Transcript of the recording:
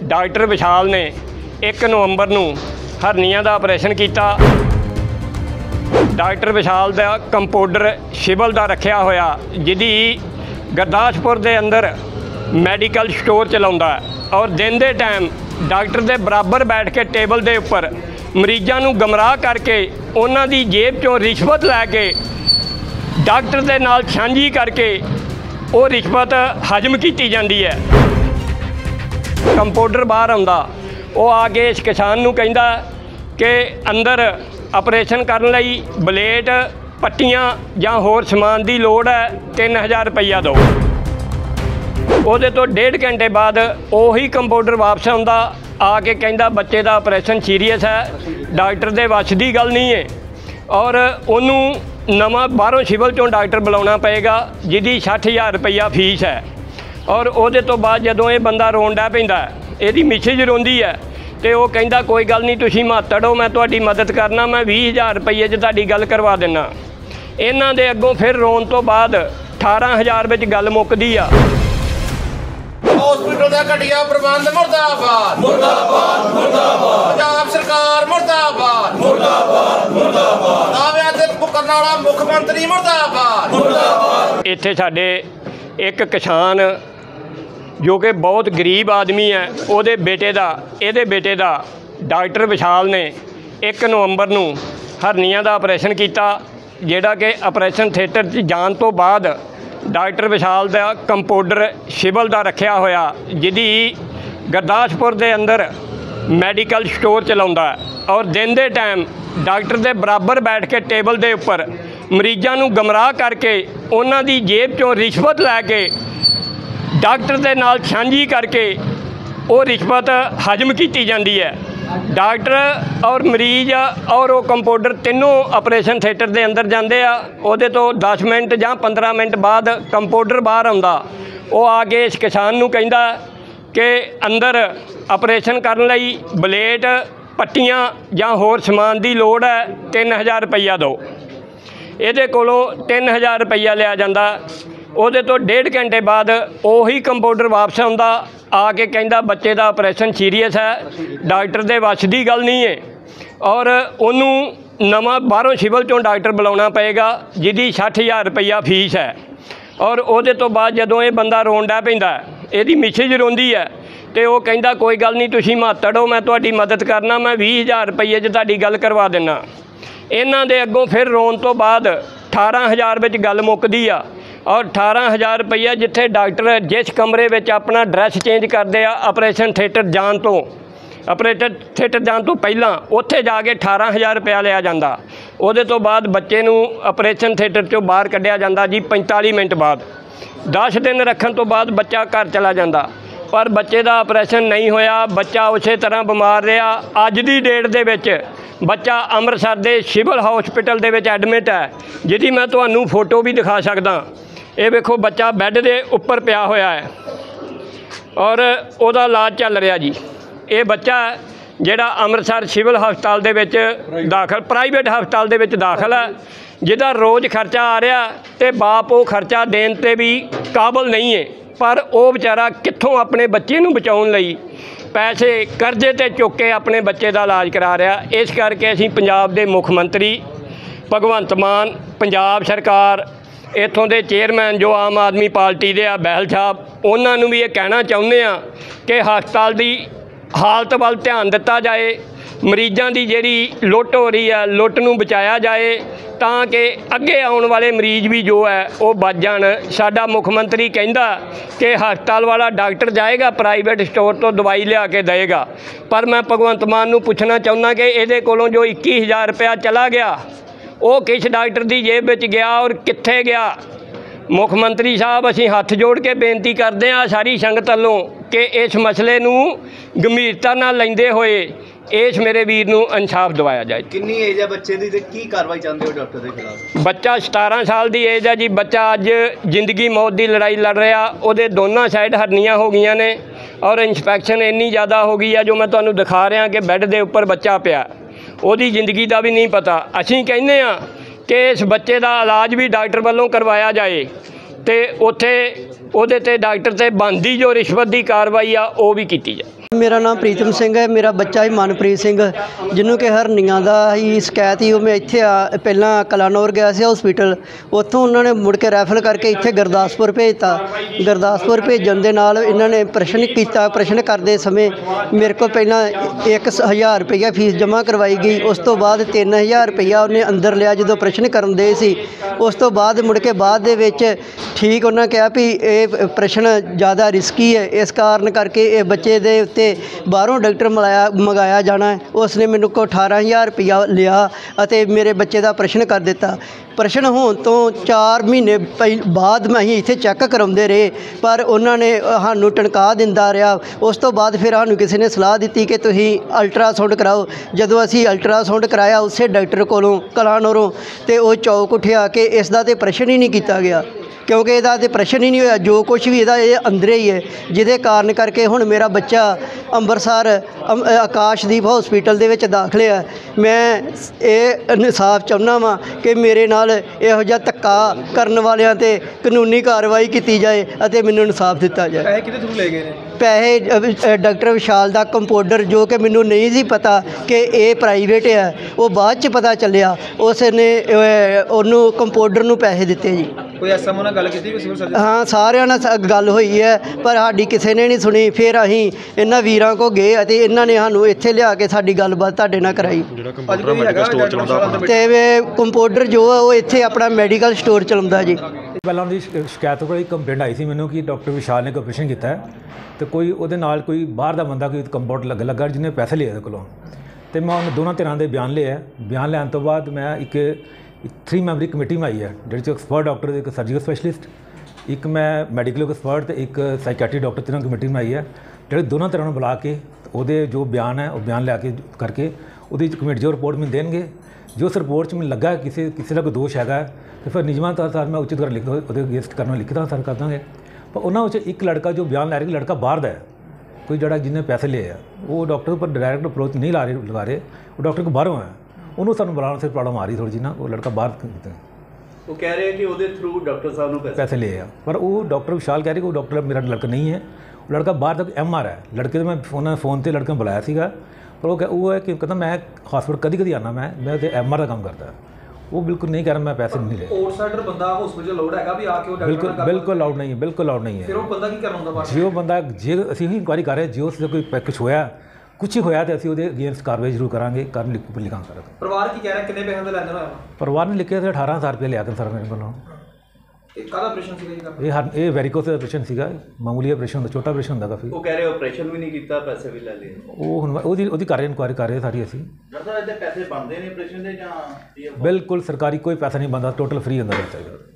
Doctor विशाल ने 1 नवंबर ਨੂੰ ਹਰਨੀਆਂ ਦਾ ਆਪਰੇਸ਼ਨ ਕੀਤਾ। डॉक्टर विशाल ਦਾ ਕੰਪਾਊਂਡਰ ਸਿਵਲ ਦਾ ਰੱਖਿਆ ਹੋਇਆ, ਜਿਹਦੀ ਗੁਰਦਾਸਪੁਰ ਦੇ ਅੰਦਰ ਮੈਡੀਕਲ ਸਟੋਰ ਚਲਾਉਂਦਾ और दिन के टाइम डॉक्टर के बराबर बैठ के टेबल के उपर मरीजों को गमराह करके उन्हों की जेब चों रिश्वत लैके डॉक्टर के नाल साझी करके वो रिश्वत हजम की जाती है। कंपाउंडर बाहर आउंदा, वो आके इस किसान नूं कहिंदा कि अंदर ऑपरेशन करने लई ब्लेड पट्टियां जां होर समान की लोड़ है, 3000 रुपया दो। ਉਹਦੇ ਤੋਂ 1.5 घंटे बाद ਉਹੀ ਕੰਪਾਊਂਡਰ ਵਾਪਸ ਆਉਂਦਾ, ਆ ਕੇ ਕਹਿੰਦਾ ਬੱਚੇ ਦਾ ਆਪਰੇਸ਼ਨ ਸੀਰੀਅਸ ਹੈ, ਡਾਕਟਰ ਦੇ ਵੱਸ ਦੀ ਗੱਲ ਨਹੀਂ ਹੈ ਔਰ ਉਹਨੂੰ ਨਵਾਂ ਬਾਹਰੋਂ ਸਿਵਲ ਚੋਂ ਡਾਕਟਰ ਬੁਲਾਉਣਾ ਪਏਗਾ, ਜਿਹਦੀ 60000 ਰੁਪਈਆ ਫੀਸ ਹੈ। ਔਰ ਉਹਦੇ ਤੋਂ ਬਾਅਦ ਜਦੋਂ ਇਹ ਬੰਦਾ ਰੋਣ ਡਿਆ ਪੈਂਦਾ, ਇਹਦੀ ਮਿਸੇਜ ਰੋਂਦੀ ਹੈ ਤੇ ਉਹ ਕਹਿੰਦਾ ਕੋਈ ਗੱਲ ਨਹੀਂ, ਤੁਸੀਂ ਮਾਤੜ ਹੋ, ਮੈਂ ਤੁਹਾਡੀ ਮਦਦ ਕਰਨਾ, ਮੈਂ 20000 ਰੁਪਈਏ 'ਚ ਤੁਹਾਡੀ ਗੱਲ ਕਰਵਾ ਦਿੰਦਾ। ਇਹਨਾਂ ਦੇ ਅੱਗੋਂ ਫਿਰ ਰੋਣ ਤੋਂ ਬਾਅਦ 18000 ਵਿੱਚ ਗੱਲ ਮੁੱਕਦੀ ਆ। हॉस्पिटल का घटिया प्रबंध मुर्दाबाद मुर्दाबाद मुर्दाबाद, पंजाब सरकार मुर्दाबाद मुर्दाबाद मुर्दाबाद, दाविਆਂ ਤੇ ਮੁਕਰਨ ਵਾਲਾ मुख मंत्री मुर्दाबाद मुर्दाबाद। ਇੱਥੇ ਸਾਡੇ ਇੱਕ किसान जो कि बहुत गरीब आदमी है, ਉਹਦੇ ਇਹਦੇ ਬੇਟੇ ਦਾ डॉक्टर विशाल ने 1 नवंबर ਨੂੰ ਹਰਨੀਆਂ ਦਾ ਆਪਰੇਸ਼ਨ ਕੀਤਾ, ਜਿਹੜਾ ਕਿ ਆਪਰੇਸ਼ਨ ਥੀਏਟਰ 'ਚ ਜਾਣ ਤੋਂ ਬਾਅਦ डॉक्टर विशाल ਦਾ ਕੰਪਾਊਂਡਰ ਸਿਵਲ ਦਾ ਰੱਖਿਆ ਹੋਇਆ, ਜਿਹਦੀ ਗੁਰਦਾਸਪੁਰ ਦੇ ਅੰਦਰ ਮੈਡੀਕਲ ਸਟੋਰ ਚਲਾਉਂਦਾ ਔਰ दिन के टाइम डॉक्टर के बराबर बैठ के टेबल के उपर मरीजों को गमराह करके उन्हों की जेब चों रिश्वत लैके डॉक्टर के नाल साझी करके वो रिश्वत हजम की जाती है। डॉक्टर और मरीज और वो कंपाउंडर तीनों ऑपरेशन थिएटर के अंदर जाते हैं। वो तो 10 मिनट या 15 मिनट बाद कंपाउंडर बाहर आउंदा, वो आके इस किसान नूं कहिंदा कि अंदर ऑपरेशन करने लई ब्लेड पट्टियां जां होर समान की लोड़ है, 3000 रुपया दो। ये कोलों 3000 रुपया लिया जाता। ਉਹਦੇ ਤੋਂ 1.5 घंटे बाद ਉਹੀ ਕੰਪਾਊਂਡਰ ਵਾਪਸ ਆਉਂਦਾ, ਆ ਕੇ ਕਹਿੰਦਾ ਬੱਚੇ ਦਾ ਆਪਰੇਸ਼ਨ ਸੀਰੀਅਸ ਹੈ, ਡਾਕਟਰ ਦੇ ਵੱਸ ਦੀ ਗੱਲ ਨਹੀਂ ਹੈ ਔਰ ਉਹਨੂੰ ਨਵਾਂ ਬਾਹਰੋਂ ਸਿਵਲ ਚੋਂ ਡਾਕਟਰ ਬੁਲਾਉਣਾ ਪਏਗਾ, ਜਿਹਦੀ 60000 ਰੁਪਈਆ ਫੀਸ ਹੈ। ਔਰ ਉਹਦੇ ਤੋਂ ਬਾਅਦ ਜਦੋਂ ਇਹ ਬੰਦਾ ਰੋਣ ਡਿਆ ਪੈਂਦਾ, ਇਹਦੀ ਮਿਸੇਜ ਰੋਂਦੀ ਹੈ ਤੇ ਉਹ ਕਹਿੰਦਾ ਕੋਈ ਗੱਲ ਨਹੀਂ, ਤੁਸੀਂ ਮਾਤੜ ਹੋ, ਮੈਂ ਤੁਹਾਡੀ ਮਦਦ ਕਰਨਾ, ਮੈਂ 20000 ਰੁਪਈਏ 'ਚ ਤੁਹਾਡੀ ਗੱਲ ਕਰਵਾ ਦਿੰਦਾ। ਇਹਨਾਂ ਦੇ ਅੱਗੋਂ ਫਿਰ ਰੋਣ ਤੋਂ ਬਾਅਦ 18000 ਵਿੱਚ ਗੱਲ ਮੁੱਕਦੀ ਆ और 18000 रुपया जिथे डॉक्टर जिस कमरे में अपना ड्रैस चेंज करते हैं ऑपरेशन थिएटर जान तो पहला उत्थे जाके 18000 रुपया लिया जाता। उहदे तो बाद बच्चे नूं ऑपरेशन थिएटर चों बाहर कढ़िया जाता जी 45 मिनट बाद। 10 दिन रखने तो बाद बच्चा घर चला जाता, पर बच्चे का ऑपरेशन नहीं होया, बच्चा उस तरह बीमार रहा। अज की डेट दे विच बच्चा अमृतसर के सिविल हॉस्पिटल दे विच एडमिट है, जिहदी मैं तुहानूं फोटो भी दिखा सकदा। ये वेखो बच्चा बैड के उपर पिया होया है और उसका इलाज चल रहा जी। ये बच्चा जिहड़ा अमृतसर सिविल हस्पताल दे विच दाखल, प्राइवेट हस्पताल दे विच दाखल है, जिहदा रोज़ खर्चा आ रहा तो बाप वो खर्चा देण ते भी काबल नहीं है, पर वो बेचारा कित्थों अपने बच्चे नूं बचाउण लई पैसे कर्जे ते चुक के अपने बच्चे का इलाज करा रहा। इस करके असीं पंजाब दे मुख मंत्री भगवंत मान, पंजाब सरकार, इत्थों के चेयरमैन जो आम आदमी पार्टी के बहल साहब, उन्होंने भी ये कहना चाहुंदे आ कि हस्पताल की हालत वाल ध्यान दिता जाए, मरीजों की जिहड़ी लुट हो रही है, लुट नूं बचाया जाए ताकि अगे आने वाले मरीज भी जो है वो बच जाण। साडा मुख मंत्री कहंदा कि हस्पताल वाला डॉक्टर जाएगा प्राइवेट स्टोर तो दवाई लिया के देगा, पर मैं भगवंत मान नूं पुछना चाहुंदा कि इहदे कोलों जो 21000 रुपया चला गया वो किस डॉक्टर की जेब में गया और कित्थे गया। मुख मंत्री साहब असीं हथ जोड़ के बेनती करते हैं सारी संगत वालों कि इस मसले नूं गंभीरता नाल लैंदे होए इस मेरे वीर नूं इंसाफ दिवाया जाए। कितनी एज है बच्चे दी ते की कार्रवाई चाहते हो डॉक्टर के खिलाफ? बच्चा 17 साल की एज है जी। बच्चा अज जिंदगी मौत की लड़ाई लड़ रहा, उहदे दोनों साइड हरनियां हो गई ने और इंस्पैक्शन इन्नी ज़्यादा हो गई है जो मैं तुहानूं दिखा रहा कि बैड के उपर बच्चा पिया, ਉਹਦੀ ਜ਼ਿੰਦਗੀ ਦਾ भी नहीं पता। ਅਸੀਂ ਕਹਿੰਦੇ ਆ कि इस बच्चे का इलाज भी डॉक्टर वालों करवाया जाए तो उत्थे ਉਹਦੇ ਤੇ डॉक्टर ते बनदी जो रिश्वत की कार्रवाई आ वो भी की जाए। ਮੇਰਾ ਨਾਮ ਪ੍ਰੀਤਮ ਸਿੰਘ ਹੈ। ਮੇਰਾ ਬੱਚਾ ਹੀ ਮਨਪ੍ਰੀਤ ਸਿੰਘ ਜਿਹਨੂੰ ਕਿ ਹਰਨੀਆਂ ਦਾ ਹੀ ਸ਼ਿਕਾਇਤ ਹੀ। ਉਹ ਮੈਂ ਇੱਥੇ ਪਹਿਲਾਂ ਕਲਾਨੌਰ ਗਿਆ ਸੀ ਹਸਪੀਟਲ, ਉੱਥੋਂ ਉਹਨਾਂ ਨੇ ਮੁੜ ਕੇ ਰੈਫਰ ਕਰਕੇ ਇੱਥੇ ਗੁਰਦਾਸਪੁਰ ਭੇਜਤਾ। ਗੁਰਦਾਸਪੁਰ ਭੇਜਣ ਦੇ ਨਾਲ ਇਹਨਾਂ ਨੇ ਪ੍ਰਸ਼ਨ ਕੀਤਾ। ਪ੍ਰਸ਼ਨ ਕਰਦੇ ਸਮੇਂ ਮੇਰੇ ਕੋਲ ਪਹਿਲਾਂ 1000 ਰੁਪਈਆ ਫੀਸ ਜਮ੍ਹਾਂ ਕਰਵਾਈ ਗਈ। ਉਸ ਤੋਂ ਬਾਅਦ 3000 ਰੁਪਈਆ ਉਹਨੇ ਅੰਦਰ ਲਿਆ ਜਦੋਂ ਪ੍ਰਸ਼ਨ ਕਰਨ ਦੇ ਸੀ। ਉਸ ਤੋਂ ਬਾਅਦ ਮੁੜ ਕੇ ਬਾਅਦ ਦੇ ਵਿੱਚ ਠੀਕ ਉਹਨਾਂ ਕਿਹਾ ਵੀ ਇਹ ਪ੍ਰਸ਼ਨ ਜ਼ਿਆਦਾ ਰਿਸਕੀ ਹੈ, ਇਸ ਕਾਰਨ ਕਰਕੇ ਇਹ ਬੱਚੇ ਦੇ ਉੱਤੇ ਬਾਹਰੋਂ ਡਾਕਟਰ ਮੰਗਾਇਆ ਜਾਣਾ ਹੈ। ਉਸ ਨੇ ਮੈਨੂੰ ਕੋਲ 18000 ਰੁਪਈਆ ਲਿਆ ਅਤੇ ਮੇਰੇ ਬੱਚੇ ਦਾ ਪ੍ਰਸ਼ਨ ਕਰ ਦਿੱਤਾ। ਪ੍ਰਸ਼ਨ ਹੋਣ ਤੋਂ 4 ਮਹੀਨੇ ਬਾਅਦ ਅਸੀਂ ਇੱਥੇ ਚੈੱਕ ਕਰਾਉਂਦੇ ਰਹੇ, ਪਰ ਉਹਨਾਂ ਨੇ ਸਾਨੂੰ ਟਣਕਾ ਦਿੰਦਾ ਰਿਹਾ। ਉਸ ਤੋਂ ਬਾਅਦ ਫਿਰ ਸਾਨੂੰ ਕਿਸੇ ਨੇ ਸਲਾਹ ਦਿੱਤੀ ਕਿ ਤੁਸੀਂ ਅਲਟਰਾਸਾਊਂਡ ਕਰਾਓ। ਜਦੋਂ ਅਸੀਂ ਅਲਟਰਾਸਾਊਂਡ ਕਰਾਇਆ ਉਸੇ ਡਾਕਟਰ ਕੋਲੋਂ ਕਲਾਨੌਰੋਂ, ਤੇ ਉਹ ਚੌਕ ਉੱਠਿਆ ਕਿ ਇਸ ਦਾ ਤਾਂ ਪ੍ਰਸ਼ਨ ਹੀ ਨਹੀਂ ਕੀਤਾ ਗਿਆ, ਕਿਉਂਕਿ ਇਹਦਾ ਤਾਂ ਪ੍ਰਸ਼ਨ ਹੀ ਨਹੀਂ ਹੋਇਆ। ਜੋ ਕੁਝ ਵੀ ਇਹਦਾ ਇਹ ਅੰਦਰ ਹੀ ਹੈ, ਜਿਹਦੇ ਕਾਰਨ ਕਰਕੇ ਹੁਣ ਮੇਰਾ ਬੱਚਾ ਅੰਮ੍ਰਿਤਸਰ ਆਕਾਸ਼ਦੀਪ ਹਸਪੀਟਲ ਦੇ ਵਿੱਚ ਦਾਖਲ ਹੈ। ਮੈਂ ਇਹ ਇਨਸਾਫ ਚਾਹੁੰਦਾ ਵਾਂ ਕਿ ਮੇਰੇ ਨਾਲ ਇਹੋ ਜਿਹਾ ਧੱਕਾ ਕਰਨ ਵਾਲਿਆਂ 'ਤੇ ਕਾਨੂੰਨੀ ਕਾਰਵਾਈ ਕੀਤੀ ਜਾਏ ਅਤੇ ਮੈਨੂੰ ਇਨਸਾਫ ਦਿੱਤਾ ਜਾਏ। ਪੈਸੇ ਕਿਹਦੇ ਥਰੂ ਲੈ ਗਏ ਨੇ? ਪੈਸੇ ਡਾਕਟਰ ਵਿਸ਼ਾਲ ਦਾ ਕੰਪਾਊਂਡਰ, ਜੋ ਕਿ ਮੈਨੂੰ ਨਹੀਂ ਸੀ ਪਤਾ ਕਿ ਇਹ ਪ੍ਰਾਈਵੇਟ ਹੈ, ਉਹ ਬਾਅਦ 'ਚ ਪਤਾ ਚੱਲਿਆ। ਉਸ ਨੇ ਉਹਨੂੰ ਕੰਪਾਊਂਡਰ ਨੂੰ ਪੈਸੇ ਦਿੱਤੇ ਜੀ। ਕੋਈ ਐਸਐਮਓ ਨਾਲ ਗੱਲ ਕੀਤੀ ਕੋਈ ਸਿਵਲ ਸਰਜਨ? ਹਾਂ, ਸਾਰਿਆਂ ਨਾਲ ਗੱਲ ਹੋਈ ਹੈ, ਪਰ ਸਾਡੀ ਕਿਸੇ ਨੇ ਨਹੀਂ ਸੁਣੀ। ਫਿਰ ਅਸੀਂ ਇਹਨਾਂ ਵੀਰਾਂ ਕੋਲ ਗਏ ਅਤੇ ਇਹਨਾਂ ਨੇ ਸਾਨੂੰ ਇੱਥੇ ਲਿਆ ਕੇ ਸਾਡੀ ਗੱਲਬਾਤ ਤੁਹਾਡੇ ਨਾਲ ਕਰਾਈ। ਤੇ ਕੰਪਾਊਂਡਰ ਜੋ ਹੈ ਉਹ ਇੱਥੇ ਆਪਣਾ ਮੈਡੀਕਲ ਸਟੋਰ ਚਲਾਉਂਦਾ ਜੀ। ਪਹਿਲਾਂ ਉਹਦੀ ਸ਼ਿਕਾਇਤ ਕੋਲ ਕੰਪਲੇਂਟ ਆਈ ਸੀ ਮੈਨੂੰ ਕਿ ਡਾਕਟਰ ਵਿਸ਼ਾਲ ਨੇ ਆਪਰੇਸ਼ਨ ਕੀਤਾ ਹੈ ਤੇ ਕੋਈ ਉਹਦੇ ਨਾਲ ਕੋਈ ਬਾਹਰ ਦਾ ਬੰਦਾ ਕੋਈ ਕੰਪਾਊਂਡ ਲੱਗਾ ਜਿਹਨੇ ਪੈਸੇ ਲਏ ਉਹਦੇ ਕੋਲੋਂ। ਤੇ ਮੈਂ ਉਹਨਾਂ ਦੋਨਾਂ ਧਿਰਾਂ ਦੇ ਬਿਆਨ ਲਏ ਹੈ। ਬਿਆਨ ਲੈਣ ਤੋਂ ਬਾਅਦ ਮੈਂ ਇੱਕ 3 ਮੈਂਬਰੀ ਕਮੇਟੀ ਬਣਾਈ ਹੈ, ਜਿਹਦੇ 'ਚ ਐਕਸਪਰਟ ਡਾਕਟਰ, ਇੱਕ ਸਰਜੀਕਲ ਸਪੈਸ਼ਲਿਸਟ, ਇੱਕ ਮੈਂ ਮੈਡੀਕਲ ਐਕਸਪਰਟ ਤੇ ਇੱਕ ਸਾਈਕੈਟਰੀ ਡਾਕਟਰ, ਤਿੰਨਾਂ ਕਮੇਟੀ ਬਣਾਈ ਹੈ, ਜਿਹੜੇ ਦੋਨਾਂ ਧਿਰਾਂ ਨੂੰ ਬੁਲਾ ਕੇ ਉਹਦੇ ਜੋ ਬਿਆਨ ਹੈ ਉਹ ਬਿਆਨ ਲਿਆ ਕੇ ਕਰਕੇ ਉਹਦੀ ਕਮੇਟੀ ਜੋ ਰਿਪੋਰਟ ਮੈਨੂੰ ਦੇਣਗੇ। ਜੋ ਉਸ ਰਿਪੋਰਟ 'ਚ ਮੈਨੂੰ ਲੱਗਾ ਕਿਸੇ ਦਾ ਕੋਈ ਦੋਸ਼ ਹੈਗਾ ਤੇ ਫਿਰ ਨਿਯਮਾਂ ਤੌਰ ਮੈਂ ਉਚਿਤ ਕਰ ਉਹਦੇ ਅਗੇਂਸਟ ਕਰਨਾ ਲਿਖਦਾ ਸਰ ਕਰ ਦਾਂਗੇ। ਪਰ ਉਹਨਾਂ ਵਿੱਚ ਇੱਕ ਲੜਕਾ ਜੋ ਬਿਆਨ ਲੈ ਰਿਹਾ, ਲੜਕਾ ਬਾਹਰ ਦਾ ਹੈ, ਕੋਈ ਜਿਹੜਾ ਜਿਹਨੇ ਪੈਸੇ ਲਏ ਆ, ਉਹ ਡਾਕਟਰ ਉੱਪਰ ਡਾਇਰੈਕਟ ਅਪਰੋਚ ਨਹੀਂ ਲਗਾ ਰਹੇ, ਉਹ ਡਾਕਟਰ ਕੋ ਬਾਹਰੋਂ ਹੈ। ਉਹਨੂੰ ਸਾਨੂੰ ਬੁਲਾਉਣ 'ਤੇ ਪ੍ਰੋਬਲਮ ਆ ਰਹੀ ਥੋੜ੍ਹੀ ਜਿਹੀ ਨਾ। ਉਹ ਲੜਕਾ ਬਾਹਰ ਉਹ ਕਹਿ ਰਹੇ ਕਿ ਉਹਦੇ ਥਰੂ ਡਾਕਟਰ ਸਾਹਿਬ ਨੂੰ ਪੈਸੇ ਲਏ ਆ, ਪਰ ਉਹ ਡਾਕਟਰ ਵਿਸ਼ਾਲ ਕਹਿ ਰਹੇ ਕਿ ਉਹ ਡਾਕਟਰ ਮੇਰਾ ਲੜਕਾ ਨਹੀਂ ਹੈ, ਉਹ ਲੜਕਾ ਬਾਹਰ ਦਾ MR ਹੈ। ਲੜਕੇ ਤੋਂ ਮੈਂ ਉਹਨਾਂ ਫੋਨ 'ਤੇ ਲੜਕੇ ਨੂੰ ਬੁਲਾਇਆ ਸੀਗਾ, ਪਰ ਉਹ ਹੈ ਕਿ ਕਹਿੰਦਾ ਮੈਂ ਹਸਪਤਾਲ ਕਦੀ ਆਉਣਾ, ਮੈਂ ਤੇ MR ਦਾ ਕੰਮ ਕਰਦਾ। ਉਹ ਬਿਲਕੁਲ ਨਹੀਂ ਕਰ ਰਿਹਾ, ਮੈਂ ਪੈਸੇ ਨਹੀਂ ਲਏ। ਆਊਟਸਾਈਡਰ ਬੰਦਾ ਹਸਪੀਟਲ ਲੋਡ ਹੈਗਾ ਵੀ ਆ ਕੇ ਉਹ ਡਾਕਟਰ ਬਿਲਕੁਲ ਲਾਊਡ ਨਹੀਂ ਹੈ, ਬਿਲਕੁਲ ਲਾਊਡ ਨਹੀਂ ਹੈ। ਫਿਰ ਉਹ ਬੰਦਾ ਕੀ ਕਰਨਾ ਹੁੰਦਾ ਬਾਅਦ? ਜੇ ਉਹ ਬੰਦਾ, ਜੇ ਅਸੀਂ ਹੀ ਇਨਕੁਆਇਰੀ ਕਰ ਰਹੇ, ਜੇ ਉਸ ਦਾ ਕੋਈ ਕੁਛ ਹੋਇਆ, ਕੁਛ ਹੀ ਹੋਇਆ ਤਾਂ ਅਸੀਂ ਉਹਦੇ ਅਗੇਂਸਟ ਕਾਰਵਾਈ ਜ਼ਰੂਰ ਕਰਾਂਗੇ, ਲਿਖਾਂ ਸਰ। ਪਰਿਵਾਰ ਕੀ ਕਹਿ ਰਿਹਾ, ਕਿੰਨੇ ਪੈਸੇ ਦਾ ਲੈਂਦੇ ਹੋਇਆ? ਪਰਿਵਾਰ ਨੇ ਲਿਖਿਆ ਸੀ 18000 ਰੁਪਏ ਲਿਆ ਕੇ ਸਰ ਮੇਰੇ ਕੋਲੋਂ। ਇਹ ਕਾਹਦਾ ਆਪਰੇਸ਼ਨ ਸੀਗਾ ਜੀ? ਇਹ ਵੈਰੀਕੋਸ ਦਾ ਆਪਰੇਸ਼ਨ ਸੀਗਾ, ਮਾਮੂਲੀ ਆਪਰੇਸ਼ਨ ਹੁੰਦਾ, ਛੋਟਾ ਆਪਰੇਸ਼ਨ ਹੁੰਦਾ ਕਾਫੀ। ਉਹ ਕਹਿ ਰਹੇ ਆਪਰੇਸ਼ਨ ਵੀ ਨਹੀਂ ਕੀਤਾ, ਪੈਸੇ ਵੀ ਲੈ ਲਏ। ਉਹ ਹੁਣ ਉਹਦੀ ਕਰ ਰਹੇ, ਇਨਕੁਆਇਰੀ ਕਰ ਰਹੇ ਸਾਰੀ ਅਸੀਂ। ਡਾਕਟਰ ਸਾਹਿਬ ਇਹਦੇ ਪੈਸੇ ਬਣਦੇ ਨੇ ਆਪਰੇਸ਼ਨ ਦੇ ਜਾਂ? ਬਿਲਕੁਲ ਸਰਕਾਰੀ ਕੋਈ ਪੈਸਾ ਨਹੀਂ ਬਣਦਾ, ਟੋਟਲ ਫ੍ਰੀ ਹੁੰਦਾ ਬੱਚਾ।